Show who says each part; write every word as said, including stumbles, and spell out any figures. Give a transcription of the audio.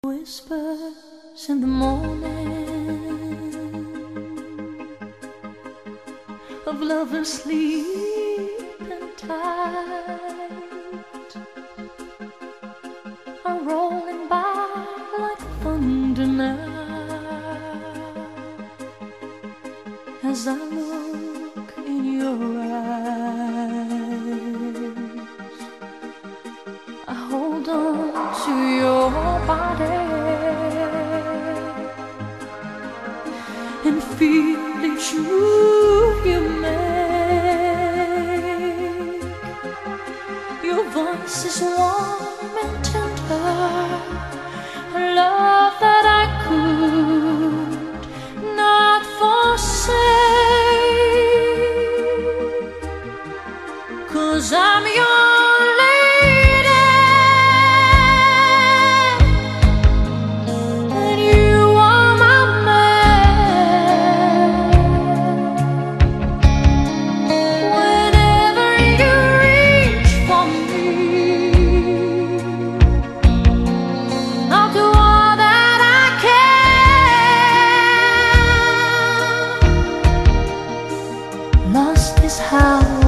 Speaker 1: Whispers in the morning of lovers sleeping tight are rolling by like thunder now as I look in your eyes. I hold on to your body and feel each move you make. Your voice is warm and tender, a love that I could not forsake, 'cause I'm your lady and you are my man. Whenever you reach for me, I'll do all that I can. Lost is how